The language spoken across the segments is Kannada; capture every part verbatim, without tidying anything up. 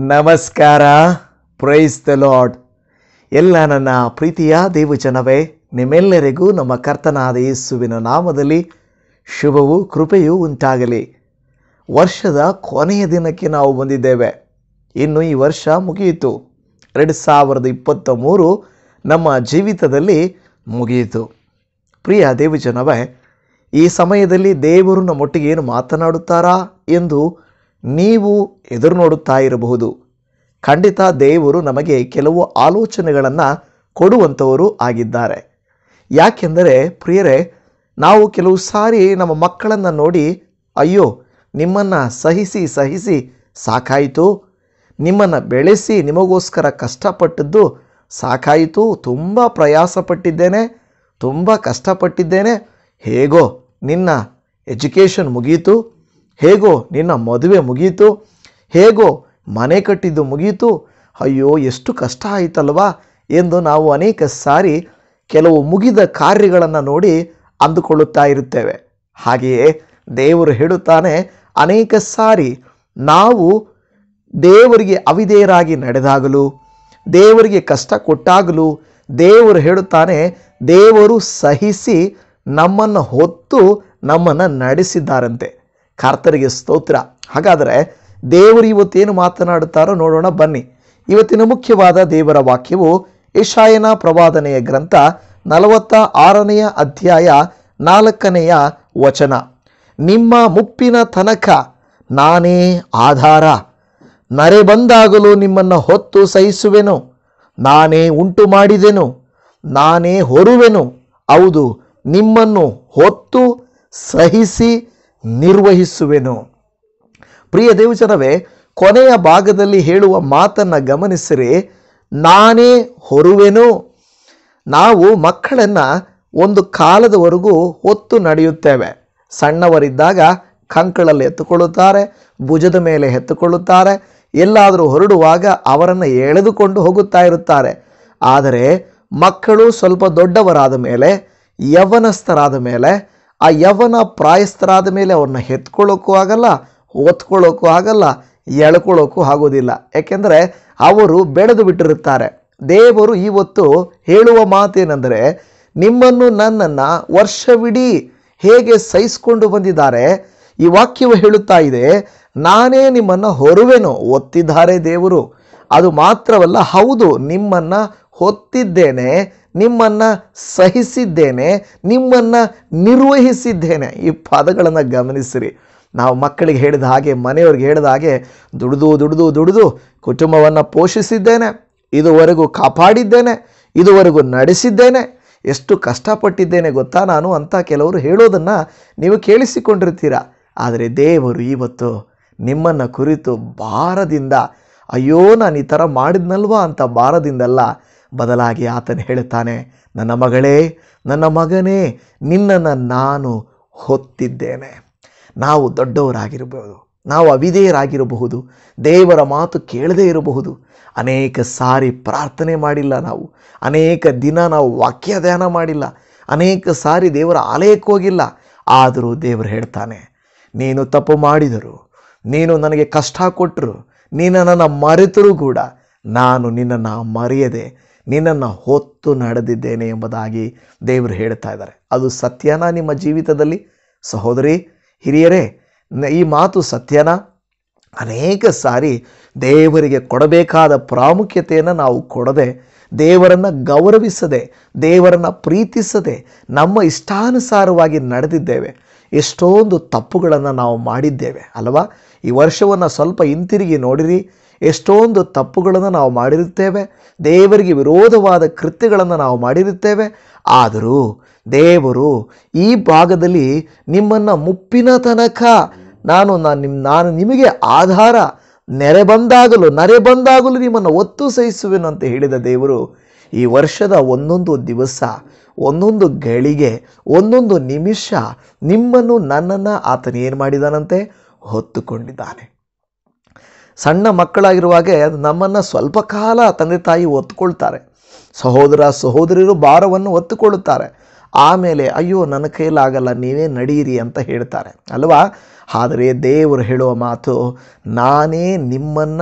ನಮಸ್ಕಾರ. Praise the lord. ಎಲ್ಲ ನನ್ನ ಪ್ರೀತಿಯ ದೇವಜನವೇ, ನಿಮ್ಮೆಲ್ಲರಿಗೂ ನಮ್ಮ ಕರ್ತನಾದ ಯೇಸುವಿನ ನಾಮದಲ್ಲಿ ಶುಭವೂ ಕೃಪೆಯೂ ಉಂಟಾಗಲಿ. ವರ್ಷದ ಕೊನೆಯ ದಿನಕ್ಕೆ ನಾವು ಬಂದಿದ್ದೇವೆ. ಇನ್ನು ಈ ವರ್ಷ ಮುಗಿಯಿತು. ಎರಡು ಸಾವಿರದ ಇಪ್ಪತ್ತ ಮೂರು ನಮ್ಮ ಜೀವಿತದಲ್ಲಿ ಮುಗಿಯಿತು. ಪ್ರಿಯ ದೇವಜನವೇ, ಈ ಸಮಯದಲ್ಲಿ ದೇವರು ನಮ್ಮೊಟ್ಟಿಗೆ ಏನು ಮಾತನಾಡುತ್ತಾರಾ ಎಂದು ನೀವು ಎದುರು ನೋಡುತ್ತಾ ಇರಬಹುದು. ಖಂಡಿತ ದೇವರು ನಮಗೆ ಕೆಲವು ಆಲೋಚನೆಗಳನ್ನು ಕೊಡುವಂಥವರು ಆಗಿದ್ದಾರೆ. ಯಾಕೆಂದರೆ ಪ್ರಿಯರೇ, ನಾವು ಕೆಲವು ಸಾರಿ ನಮ್ಮ ಮಕ್ಕಳನ್ನು ನೋಡಿ, ಅಯ್ಯೋ ನಿಮ್ಮನ್ನು ಸಹಿಸಿ ಸಹಿಸಿ ಸಾಕಾಯಿತು, ನಿಮ್ಮನ್ನು ಬೆಳೆಸಿ ನಿಮಗೋಸ್ಕರ ಕಷ್ಟಪಟ್ಟದ್ದು ಸಾಕಾಯಿತು, ತುಂಬ ಪ್ರಯಾಸಪಟ್ಟಿದ್ದೇನೆ, ತುಂಬ ಕಷ್ಟಪಟ್ಟಿದ್ದೇನೆ, ಹೇಗೋ ನಿನ್ನ ಎಜುಕೇಷನ್ ಮುಗೀತು, ಹೇಗೋ ನಿನ್ನ ಮದುವೆ ಮುಗೀತು, ಹೇಗೋ ಮನೆ ಕಟ್ಟಿದ್ದು ಮುಗೀತು, ಅಯ್ಯೋ ಎಷ್ಟು ಕಷ್ಟ ಆಯಿತಲ್ವಾ ಎಂದು ನಾವು ಅನೇಕ ಸಾರಿ ಕೆಲವು ಮುಗಿದ ಕಾರ್ಯಗಳನ್ನು ನೋಡಿ ಅಂದುಕೊಳ್ಳುತ್ತಾ ಇರುತ್ತೇವೆ. ಹಾಗೆಯೇ ದೇವರು ಹೇಳುತ್ತಾನೆ, ಅನೇಕ ಸಾರಿ ನಾವು ದೇವರಿಗೆ ಅವಿಧೇಯರಾಗಿ ನಡೆದಾಗಲೂ, ದೇವರಿಗೆ ಕಷ್ಟ ಕೊಟ್ಟಾಗಲೂ ದೇವರು ಹೇಳುತ್ತಾನೆ, ದೇವರು ಸಹಿಸಿ ನಮ್ಮನ್ನು ಹೊತ್ತು ನಮ್ಮನ್ನು ನಡೆಸಿದ್ದಾರಂತೆ. ಕರ್ತರಿಗೆ ಸ್ತೋತ್ರ. ಹಾಗಾದರೆ ದೇವರು ಇವತ್ತೇನು ಮಾತನಾಡುತ್ತಾರೋ ನೋಡೋಣ ಬನ್ನಿ. ಇವತ್ತಿನ ಮುಖ್ಯವಾದ ದೇವರ ವಾಕ್ಯವು ಯೆಶಾಯನ ಪ್ರವಾದನೆಯ ಗ್ರಂಥ ನಲವತ್ತ ಆರನೆಯ ಅಧ್ಯಾಯ ನಾಲ್ಕನೆಯ ವಚನ. ನಿಮ್ಮ ಮುಪ್ಪಿನ ತನಕ ನಾನೇ ಆಧಾರ, ನರೆ ಬಂದಾಗಲೂ ನಿಮ್ಮನ್ನು ಹೊತ್ತು ಸಹಿಸುವೆನು, ನಾನೇ ಉಂಟು ಮಾಡಿದೆನು, ನಾನೇ ಹೊರುವೆನು, ಹೌದು ನಿಮ್ಮನ್ನು ಹೊತ್ತು ಸಹಿಸಿ ನಿರ್ವಹಿಸುವೆನು. ಪ್ರಿಯ ದೇವಜನವೇ, ಕೊನೆಯ ಭಾಗದಲ್ಲಿ ಹೇಳುವ ಮಾತನ್ನು ಗಮನಿಸಿರಿ. ನಾನೇ ಹೊರುವೆನು. ನಾವು ಮಕ್ಕಳನ್ನು ಒಂದು ಕಾಲದವರೆಗೂ ಹೊತ್ತು ನಡೆಯುತ್ತೇವೆ. ಸಣ್ಣವರಿದ್ದಾಗ ಕಂಕಳಲ್ಲಿ ಎತ್ತುಕೊಳ್ಳುತ್ತಾರೆ, ಭುಜದ ಮೇಲೆ ಎತ್ತುಕೊಳ್ಳುತ್ತಾರೆ, ಎಲ್ಲಾದರೂ ಹೊರಡುವಾಗ ಅವರನ್ನು ಎಳೆದುಕೊಂಡು ಹೋಗುತ್ತಾ ಇರುತ್ತಾರೆ. ಆದರೆ ಮಕ್ಕಳು ಸ್ವಲ್ಪ ದೊಡ್ಡವರಾದ ಮೇಲೆ, ಯೌವನಸ್ಥರಾದ ಮೇಲೆ, ಆ ಯೌವನ ಪ್ರಾಯಸ್ಥರಾದ ಮೇಲೆ ಅವ್ರನ್ನ ಎತ್ಕೊಳ್ಳೋಕ್ಕೂ ಆಗಲ್ಲ, ಒತ್ಕೊಳ್ಳೋಕ್ಕೂ ಆಗಲ್ಲ, ಎಳ್ಕೊಳ್ಳೋಕ್ಕೂ ಆಗೋದಿಲ್ಲ. ಯಾಕೆಂದರೆ ಅವರು ಬೆಳೆದು ಬಿಟ್ಟಿರುತ್ತಾರೆ. ದೇವರು ಇವತ್ತು ಹೇಳುವ ಮಾತೇನೆಂದರೆ, ನಿಮ್ಮನ್ನು ನನ್ನನ್ನು ವರ್ಷವಿಡೀ ಹೇಗೆ ಸಹಿಸಿಕೊಂಡು ಬಂದಿದ್ದಾರೆ, ಈ ವಾಕ್ಯವು ಹೇಳುತ್ತಾ ಇದೆ, ನಾನೇ ನಿಮ್ಮನ್ನು ಹೊರುವೆನು. ಒತ್ತಿದ್ದಾರೆ ದೇವರು. ಅದು ಮಾತ್ರವಲ್ಲ, ಹೌದು ನಿಮ್ಮನ್ನು ಹೊತ್ತಿದ್ದೇನೆ, ನಿಮ್ಮನ್ನು ಸಹಿಸಿದ್ದೇನೆ, ನಿಮ್ಮನ್ನು ನಿರ್ವಹಿಸಿದ್ದೇನೆ. ಈ ಪದಗಳನ್ನು ಗಮನಿಸಿರಿ. ನಾವು ಮಕ್ಕಳಿಗೆ ಹೇಳಿದ ಹಾಗೆ, ಮನೆಯವ್ರಿಗೆ ಹೇಳಿದ ಹಾಗೆ, ದುಡಿದು ದುಡಿದು ದುಡಿದು ಕುಟುಂಬವನ್ನು ಪೋಷಿಸಿದ್ದೇನೆ, ಇದುವರೆಗೂ ಕಾಪಾಡಿದ್ದೇನೆ, ಇದುವರೆಗೂ ನಡೆಸಿದ್ದೇನೆ, ಎಷ್ಟು ಕಷ್ಟಪಟ್ಟಿದ್ದೇನೆ ಗೊತ್ತಾ ನಾನು ಅಂತ ಕೆಲವರು ಹೇಳೋದನ್ನು ನೀವು ಕೇಳಿಸಿಕೊಂಡಿರ್ತೀರ. ಆದರೆ ದೇವರು ಇವತ್ತು ನಿಮ್ಮನ್ನು ಕುರಿತು ಭಾರದಿಂದ, ಅಯ್ಯೋ ನಾನು ಈ ಥರ ಮಾಡಿದ್ನಲ್ವಾ ಅಂತ ಭಾರದಿಂದಲ್ಲ, ಬದಲಾಗಿ ಆತನು ಹೇಳುತ್ತಾನೆ, ನನ್ನ ಮಗಳೇ, ನನ್ನ ಮಗನೇ, ನಿನ್ನನ್ನು ನಾನು ಹೊತ್ತಿದ್ದೇನೆ. ನಾವು ದೊಡ್ಡವರಾಗಿರಬಹುದು, ನಾವು ಅವಿಧೇಯರಾಗಿರಬಹುದು, ದೇವರ ಮಾತು ಕೇಳದೇ ಇರಬಹುದು, ಅನೇಕ ಸಾರಿ ಪ್ರಾರ್ಥನೆ ಮಾಡಿಲ್ಲ ನಾವು, ಅನೇಕ ದಿನ ನಾವು ವಾಕ್ಯ ಧ್ಯಾನ ಮಾಡಿಲ್ಲ, ಅನೇಕ ಸಾರಿ ದೇವರ ಆಲಯಕ್ಕೆ ಹೋಗಿಲ್ಲ. ಆದರೂ ದೇವರು ಹೇಳ್ತಾನೆ, ನೀನು ತಪ್ಪು ಮಾಡಿದರು, ನೀನು ನನಗೆ ಕಷ್ಟ ಕೊಟ್ಟರು, ನೀನು ನನ್ನ ಮರೆತರೂ ಕೂಡ ನಾನು ನಿನ್ನನ್ನು ಮರೆಯದೆ ನಿನ್ನನ್ನು ಹೊತ್ತು ನಡೆದಿದ್ದೇನೆ ಎಂಬುದಾಗಿ ದೇವರು ಹೇಳ್ತಾ ಇದ್ದಾರೆ. ಅದು ಸತ್ಯನಾ ನಿಮ್ಮ ಜೀವಿತದಲ್ಲಿ? ಸಹೋದರಿ, ಹಿರಿಯರೇ, ಈ ಮಾತು ಸತ್ಯನಾ? ಅನೇಕ ಸಾರಿ ದೇವರಿಗೆ ಕೊಡಬೇಕಾದ ಪ್ರಾಮುಖ್ಯತೆಯನ್ನು ನಾವು ಕೊಡದೆ, ದೇವರನ್ನು ಗೌರವಿಸದೆ, ದೇವರನ್ನು ಪ್ರೀತಿಸದೆ, ನಮ್ಮ ಇಷ್ಟಾನುಸಾರವಾಗಿ ನಡೆದಿದ್ದೇವೆ. ಎಷ್ಟೊಂದು ತಪ್ಪುಗಳನ್ನು ನಾವು ಮಾಡಿದ್ದೇವೆ ಅಲ್ವಾ? ಈ ವರ್ಷವನ್ನು ಸ್ವಲ್ಪ ಹಿಂತಿರುಗಿ ನೋಡಿರಿ, ಎಷ್ಟೊಂದು ತಪ್ಪುಗಳನ್ನು ನಾವು ಮಾಡಿರುತ್ತೇವೆ, ದೇವರಿಗೆ ವಿರೋಧವಾದ ಕೃತ್ಯಗಳನ್ನು ನಾವು ಮಾಡಿರುತ್ತೇವೆ. ಆದರೂ ದೇವರು ಈ ಭಾಗದಲ್ಲಿ ನಿಮ್ಮನ್ನು ಮುಪ್ಪಿನ ತನಕ ನಾನು ನಾನು ನಿಮ್ಮ ನಾನು ನಿಮಗೆ ಆಧಾರ, ನೆರೆ ಬಂದಾಗಲೂ ನರೆ ಬಂದಾಗಲೂ ನಿಮ್ಮನ್ನು ಒತ್ತು ಸಹಿಸುವೆನು ಅಂತ ಹೇಳಿದ ದೇವರು ಈ ವರ್ಷದ ಒಂದೊಂದು ದಿವಸ, ಒಂದೊಂದು ಗಳಿಗೆ, ಒಂದೊಂದು ನಿಮಿಷ ನಿಮ್ಮನ್ನು ನನ್ನನ್ನು ಆತನು ಏನು ಮಾಡಿದಾನಂತೆ? ಹೊತ್ತುಕೊಂಡಿದ್ದಾನೆ. ಸಣ್ಣ ಮಕ್ಕಳಾಗಿರುವಾಗ ನಮ್ಮನ್ನು ಸ್ವಲ್ಪ ಕಾಲ ತಂದೆ ತಾಯಿ ಒತ್ತುಕೊಳ್ತಾರೆ, ಸಹೋದರ ಸಹೋದರಿಯರು ಭಾರವನ್ನು ಒತ್ತುಕೊಳ್ಳುತ್ತಾರೆ. ಆಮೇಲೆ ಅಯ್ಯೋ ನನ್ನ ಕೈಲಾಗಲ್ಲ, ನೀವೇ ನಡೀರಿ ಅಂತ ಹೇಳ್ತಾರೆ ಅಲ್ವಾ? ಆದರೆ ದೇವರು ಹೇಳುವ ಮಾತು, ನಾನೇ ನಿಮ್ಮನ್ನು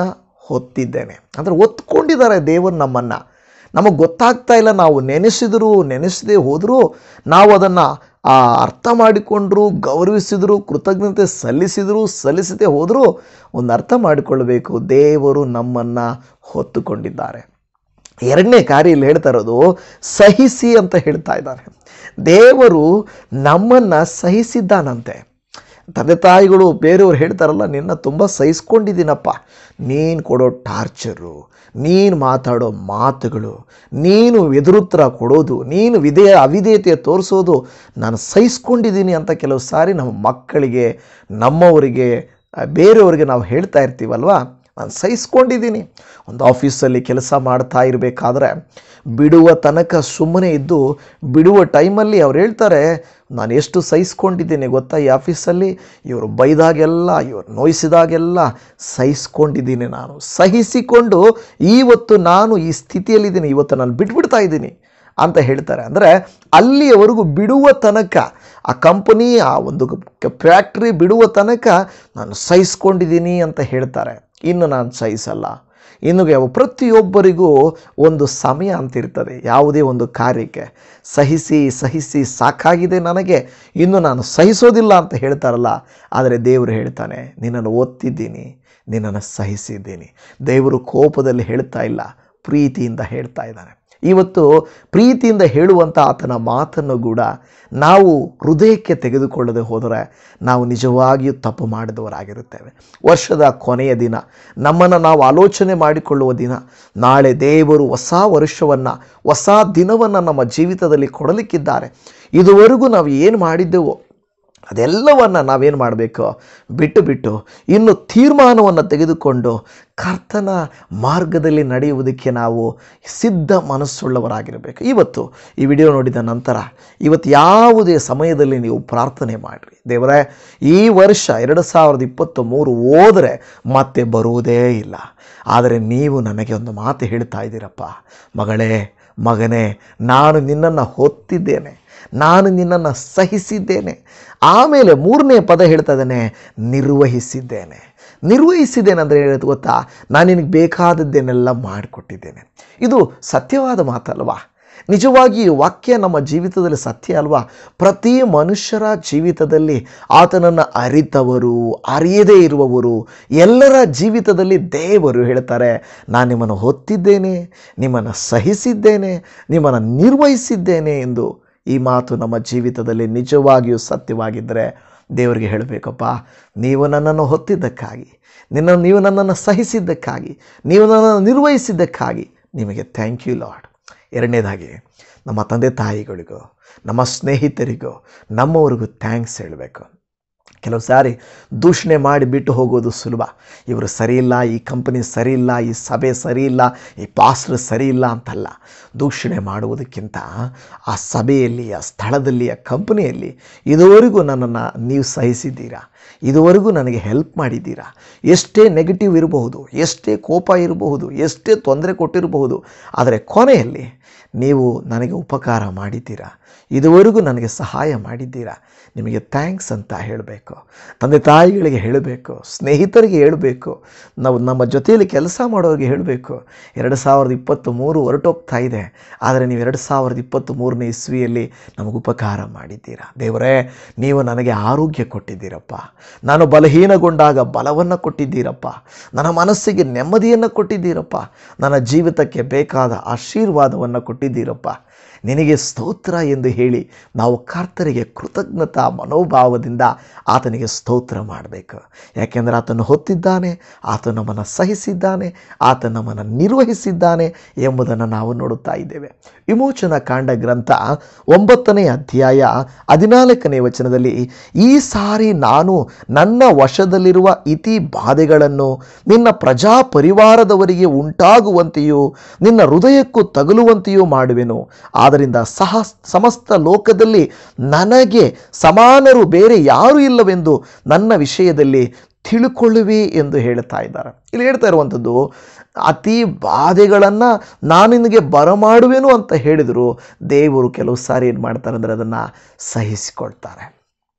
ಹೊತ್ತಿದ್ದೇನೆ. ಅಂದರೆ ಹೊತ್ಕೊಂಡಿದ್ದಾರೆ ದೇವರು ನಮ್ಮನ್ನು. ನಮಗೆ ಗೊತ್ತಾಗ್ತಾ ಇಲ್ಲ, ನಾವು ನೆನೆಸಿದರೂ ನೆನೆಸದೇ ಹೋದರೂ, ನಾವು ಅದನ್ನು ಅರ್ಥ ಮಾಡಿಕೊಂಡ್ರು, ಗೌರವಿಸಿದ್ರು, ಕೃತಜ್ಞತೆ ಸಲ್ಲಿಸಿದ್ರು, ಸಲ್ಲಿಸದೆ ಹೋದರೂ ಒಂದು ಅರ್ಥ ಮಾಡಿಕೊಳ್ಳಬೇಕು, ದೇವರು ನಮ್ಮನ್ನು ಹೊತ್ತುಕೊಂಡಿದ್ದಾರೆ. ಎರಡನೇ ಕಾರ್ಯ ಇಲ್ಲಿ ಹೇಳ್ತಾ ಇರೋದು ಸಹಿಸಿ ಅಂತ ಹೇಳ್ತಾ ಇದ್ದಾರೆ. ದೇವರು ನಮ್ಮನ್ನು ಸಹಿಸಿದ್ದಾನಂತೆ. ತಂದೆ ತಾಯಿಗಳು ಬೇರೆಯವ್ರು ಹೇಳ್ತಾರಲ್ಲ, ನಿನ್ನ ತುಂಬ ಸಹಿಸ್ಕೊಂಡಿದ್ದೀನಪ್ಪ, ನೀನು ಕೊಡೋ ಟಾರ್ಚರು, ನೀನು ಮಾತಾಡೋ ಮಾತುಗಳು, ನೀನು ಎದುರುತ್ತರ ಕೊಡೋದು, ನೀನು ವಿಧೇಯ ಅವಿಧೇಯತೆ ತೋರಿಸೋದು ನಾನು ಸಹಿಸ್ಕೊಂಡಿದ್ದೀನಿ ಅಂತ ಕೆಲವು ಸಾರಿ ನಮ್ಮ ಮಕ್ಕಳಿಗೆ, ನಮ್ಮವರಿಗೆ, ಬೇರೆಯವರಿಗೆ ನಾವು ಹೇಳ್ತಾ ಇರ್ತೀವಲ್ವ. ನಾನು ಸಹಿಸ್ಕೊಂಡಿದ್ದೀನಿ. ಒಂದು ಆಫೀಸಲ್ಲಿ ಕೆಲಸ ಮಾಡ್ತಾ ಇರಬೇಕಾದ್ರೆ ಬಿಡುವ ತನಕ ಸುಮ್ಮನೆ ಇದ್ದು, ಬಿಡುವ ಟೈಮಲ್ಲಿ ಅವ್ರು ಹೇಳ್ತಾರೆ, ನಾನು ಎಷ್ಟು ಸಹಿಸ್ಕೊಂಡಿದ್ದೀನಿ ಗೊತ್ತಾ, ಈ ಆಫೀಸಲ್ಲಿ ಇವರು ಬೈದಾಗೆಲ್ಲ, ಇವರು ನೋಯಿಸಿದಾಗೆಲ್ಲ ಸಹಿಸ್ಕೊಂಡಿದ್ದೀನಿ, ನಾನು ಸಹಿಸಿಕೊಂಡು ಇವತ್ತು ನಾನು ಈ ಸ್ಥಿತಿಯಲ್ಲಿದ್ದೀನಿ, ಇವತ್ತು ನಾನು ಬಿಟ್ಬಿಡ್ತಾ ಇದ್ದೀನಿ ಅಂತ ಹೇಳ್ತಾರೆ. ಅಂದರೆ ಅಲ್ಲಿಯವರೆಗೂ ಬಿಡುವ ತನಕ, ಆ ಕಂಪನಿ, ಆ ಒಂದು ಫ್ಯಾಕ್ಟ್ರಿ ಬಿಡುವ ತನಕ ನಾನು ಸಹಿಸ್ಕೊಂಡಿದ್ದೀನಿ ಅಂತ ಹೇಳ್ತಾರೆ. ಇನ್ನು ನಾನು ಸಹಿಸಲ್ಲ. ಇನ್ನು ಪ್ರತಿಯೊಬ್ಬರಿಗೂ ಒಂದು ಸಮಯ ಅಂತಿರ್ತದೆ, ಯಾವುದೇ ಒಂದು ಕಾರ್ಯಕ್ಕೆ ಸಹಿಸಿ ಸಹಿಸಿ ಸಾಕಾಗಿದೆ ನನಗೆ, ಇನ್ನು ನಾನು ಸಹಿಸೋದಿಲ್ಲ ಅಂತ ಹೇಳ್ತಾರಲ್ಲ. ಆದರೆ ದೇವರು ಹೇಳ್ತಾನೆ, ನಿನ್ನನ್ನು ಒತ್ತಿದ್ದೀನಿ, ನಿನ್ನನ್ನು ಸಹಿಸಿದ್ದೀನಿ. ದೇವರು ಕೋಪದಲ್ಲಿ ಹೇಳ್ತಾ ಇಲ್ಲ, ಪ್ರೀತಿಯಿಂದ ಹೇಳ್ತಾ ಇದ್ದಾನೆ. ಇವತ್ತು ಪ್ರೀತಿಯಿಂದ ಹೇಳುವಂಥ ಆತನ ಮಾತನ್ನು ಕೂಡ ನಾವು ಹೃದಯಕ್ಕೆ ತೆಗೆದುಕೊಳ್ಳದೆ ಹೋದರೆ ನಾವು ನಿಜವಾಗಿಯೂ ತಪ್ಪು ಮಾಡಿದವರಾಗಿರುತ್ತೇವೆ. ವರ್ಷದ ಕೊನೆಯ ದಿನ, ನಮ್ಮನ್ನು ನಾವು ಆಲೋಚನೆ ಮಾಡಿಕೊಳ್ಳುವ ದಿನ, ನಾಳೆ ದೇವರು ಹೊಸ ವರ್ಷವನ್ನು, ಹೊಸ ದಿನವನ್ನು ನಮ್ಮ ಜೀವಿತದಲ್ಲಿ ಕೊಡಲಿಕ್ಕಿದ್ದಾರೆ. ಇದುವರೆಗೂ ನಾವು ಏನು ಮಾಡಿದ್ದೆವೋ ಅದೆಲ್ಲವನ್ನು ನಾವೇನು ಮಾಡಬೇಕು, ಬಿಟ್ಟು ಬಿಟ್ಟು ಇನ್ನು ತೀರ್ಮಾನವನ್ನು ತೆಗೆದುಕೊಂಡು ಕರ್ತನ ಮಾರ್ಗದಲ್ಲಿ ನಡೆಯುವುದಕ್ಕೆ ನಾವು ಸಿದ್ಧ ಮನಸ್ಸುಳ್ಳವರಾಗಿರಬೇಕು. ಇವತ್ತು ಈ ವಿಡಿಯೋ ನೋಡಿದ ನಂತರ ಇವತ್ತು ಯಾವುದೇ ಸಮಯದಲ್ಲಿ ನೀವು ಪ್ರಾರ್ಥನೆ ಮಾಡಿರಿ, ದೇವರೇ ಈ ವರ್ಷ ಎರಡು ಸಾವಿರದ ಇಪ್ಪತ್ತು ಮೂರು ಹೋದರೆ ಮತ್ತೆ ಬರುವುದೇ ಇಲ್ಲ, ಆದರೆ ನೀವು ನನಗೆ ಒಂದು ಮಾತು ಹೇಳ್ತಾ ಇದ್ದೀರಪ್ಪ, ಮಗಳೇ ಮಗನೇ, ನಾನು ನಿನ್ನನ್ನು ಹೊತ್ತಿದ್ದೇನೆ, ನಾನು ನಿನ್ನನ್ನು ಸಹಿಸಿದ್ದೇನೆ. ಆಮೇಲೆ ಮೂರನೇ ಪದ ಹೇಳ್ತಾ ಇದ್ದಾನೆ, ನಿರ್ವಹಿಸಿದ್ದೇನೆ. ನಿರ್ವಹಿಸಿದ್ದೇನೆ ಅಂದರೆ ಹೇಳೋದು ಗೊತ್ತಾ, ನಾನು ನಿನಗೆ ಬೇಕಾದದ್ದೇನೆಲ್ಲ ಮಾಡಿಕೊಟ್ಟಿದ್ದೇನೆ. ಇದು ಸತ್ಯವಾದ ಮಾತಲ್ವಾ? ನಿಜವಾಗಿ ಈ ವಾಕ್ಯ ನಮ್ಮ ಜೀವಿತದಲ್ಲಿ ಸತ್ಯ ಅಲ್ವಾ? ಪ್ರತಿ ಮನುಷ್ಯರ ಜೀವಿತದಲ್ಲಿ ಆತನನ್ನು ಅರಿತವರು, ಅರಿಯದೇ ಇರುವವರು ಎಲ್ಲರ ಜೀವಿತದಲ್ಲಿ ದೇವರು ಹೇಳ್ತಾರೆ, ನಾನು ನಿಮ್ಮನ್ನು ಹೊತ್ತಿದ್ದೇನೆ, ನಿಮ್ಮನ್ನು ಸಹಿಸಿದ್ದೇನೆ, ನಿಮ್ಮನ್ನು ನಿರ್ವಹಿಸಿದ್ದೇನೆ ಎಂದು. ಈ ಮಾತು ನಮ್ಮ ಜೀವಿತದಲ್ಲಿ ನಿಜವಾಗಿಯೂ ಸತ್ಯವಾಗಿದ್ದರೆ ದೇವರಿಗೆ ಹೇಳಬೇಕಪ್ಪ, ನೀವು ನನ್ನನ್ನು ಹೊತ್ತಿದ್ದಕ್ಕಾಗಿ, ನಿನ್ನ ನೀವು ನನ್ನನ್ನು ಸಹಿಸಿದ್ದಕ್ಕಾಗಿ, ನೀವು ನನ್ನನ್ನು ನಿರ್ವಹಿಸಿದ್ದಕ್ಕಾಗಿ ನಿಮಗೆ ಥ್ಯಾಂಕ್ ಯು ಲಾರ್ಡ್. ಎರಡನೇದಾಗಿ ನಮ್ಮ ತಂದೆ ತಾಯಿಗಳಿಗೂ, ನಮ್ಮ ಸ್ನೇಹಿತರಿಗೂ, ನಮ್ಮವರಿಗೂ ಥ್ಯಾಂಕ್ಸ್ ಹೇಳಬೇಕು. ಕೆಲವು ಸಾರಿ ದೂಷಣೆ ಮಾಡಿ ಬಿಟ್ಟು ಹೋಗೋದು ಸುಲಭ. ಇವರು ಸರಿಯಿಲ್ಲ, ಈ ಕಂಪನಿ ಸರಿಯಿಲ್ಲ, ಈ ಸಭೆ ಸರಿಯಿಲ್ಲ, ಈ ಪಾಸ್ಟರ್ ಸರಿಯಿಲ್ಲ ಅಂತಲ್ಲ. ದೂಷಣೆ ಮಾಡುವುದಕ್ಕಿಂತ ಆ ಸಭೆಯಲ್ಲಿ, ಆ ಸ್ಥಳದಲ್ಲಿ, ಆ ಕಂಪನಿಯಲ್ಲಿ ಇದುವರೆಗೂ ನನ್ನನ್ನು ನೀವು ಸಹಿಸಿದ್ದೀರಾ, ಇದುವರೆಗೂ ನನಗೆ ಹೆಲ್ಪ್ ಮಾಡಿದ್ದೀರಾ. ಎಷ್ಟೇ ನೆಗೆಟಿವ್ ಇರಬಹುದು, ಎಷ್ಟೇ ಕೋಪ ಇರಬಹುದು, ಎಷ್ಟೇ ತೊಂದರೆ ಕೊಟ್ಟಿರಬಹುದು, ಆದರೆ ಕೊನೆಯಲ್ಲಿ ನೀವು ನನಗೆ ಉಪಕಾರ ಮಾಡಿದ್ದೀರಾ, ಇದುವರೆಗೂ ನನಗೆ ಸಹಾಯ ಮಾಡಿದ್ದೀರಾ, ನಿಮಗೆ ಥ್ಯಾಂಕ್ಸ್ ಅಂತ ಹೇಳಬೇಕು. ತಂದೆ ತಾಯಿಗಳಿಗೆ ಹೇಳಬೇಕು, ಸ್ನೇಹಿತರಿಗೆ ಹೇಳಬೇಕು, ನಾವು ನಮ್ಮ ಜೊತೆಯಲ್ಲಿ ಕೆಲಸ ಮಾಡೋರಿಗೆ ಹೇಳಬೇಕು. ಎರಡು ಸಾವಿರದ ಇಪ್ಪತ್ತು ಮೂರು ಹೊರಟೋಗ್ತಾ ಇದೆ, ಆದರೆ ನೀವು ಎರಡು ಸಾವಿರದ ಇಪ್ಪತ್ತು ಮೂರನೇ ಇಸ್ವಿಯಲ್ಲಿ ನಮಗೆ ಉಪಕಾರ ಮಾಡಿದ್ದೀರಾ. ದೇವರೇ, ನೀವು ನನಗೆ ಆರೋಗ್ಯ ಕೊಟ್ಟಿದ್ದೀರಪ್ಪ, ನಾನು ಬಲಹೀನಗೊಂಡಾಗ ಬಲವನ್ನು ಕೊಟ್ಟಿದ್ದೀರಪ್ಪ, ನನ್ನ ಮನಸ್ಸಿಗೆ ನೆಮ್ಮದಿಯನ್ನು ಕೊಟ್ಟಿದ್ದೀರಪ್ಪ, ನನ್ನ ಜೀವಿತಕ್ಕೆ ಬೇಕಾದ ಆಶೀರ್ವಾದವನ್ನು ಕೊಟ್ಟಿದ್ದೀರಪ್ಪ, ನಿನಗೆ ಸ್ತೋತ್ರ ಎಂದು ಹೇಳಿ ನಾವು ಕರ್ತರಿಗೆ ಕೃತಜ್ಞತಾ ಮನೋಭಾವದಿಂದ ಆತನಿಗೆ ಸ್ತೋತ್ರ ಮಾಡಬೇಕು. ಯಾಕೆಂದರೆ ಆತನು ಹೊತ್ತಿದ್ದಾನೆ, ಆತ ನಮ್ಮನ್ನು ಸಹಿಸಿದ್ದಾನೆ, ಆತ ನಮ್ಮನ್ನು ನಿರ್ವಹಿಸಿದ್ದಾನೆ ಎಂಬುದನ್ನು ನಾವು ನೋಡುತ್ತಾ ಇದ್ದೇವೆ. ವಿಮೋಚನಾ ಕಾಂಡ ಗ್ರಂಥ ಒಂಬತ್ತನೇ ಅಧ್ಯಾಯ ಹದಿನಾಲ್ಕನೇ ವಚನದಲ್ಲಿ, ಈ ಸಾರಿ ನಾನು ನನ್ನ ವಶದಲ್ಲಿರುವ ಇತಿ ಬಾಧೆಗಳನ್ನು ನಿನ್ನ ಪ್ರಜಾ ಪರಿವಾರದವರಿಗೆ ಉಂಟಾಗುವಂತೆಯೂ ನಿನ್ನ ಹೃದಯಕ್ಕೂ ತಗುಲುವಂತೆಯೂ ಮಾಡುವೆನು. ಆದ್ದರಿಂದ ಸಹ ಸಮಸ್ತ ಲೋಕದಲ್ಲಿ ನನಗೆ ಸಮಾನರು ಬೇರೆ ಯಾರೂ ಇಲ್ಲವೆಂದು ನನ್ನ ವಿಷಯದಲ್ಲಿ ತಿಳ್ಕೊಳ್ಳುವೆ ಎಂದು ಹೇಳ್ತಾ ಇದ್ದಾರೆ. ಇಲ್ಲಿ ಹೇಳ್ತಾ ಇರುವಂಥದ್ದು, ಅತಿ ಬಾಧೆಗಳನ್ನು ನಾನು ನಿನಗೆ ಬರಮಾಡುವೆನು ಅಂತ ಹೇಳಿದರು. ದೇವರು ಕೆಲವು ಸಾರಿ ಏನು ಮಾಡ್ತಾರೆ ಅಂದರೆ ಅದನ್ನು ಸಹಿಸಿಕೊಳ್ತಾರೆ.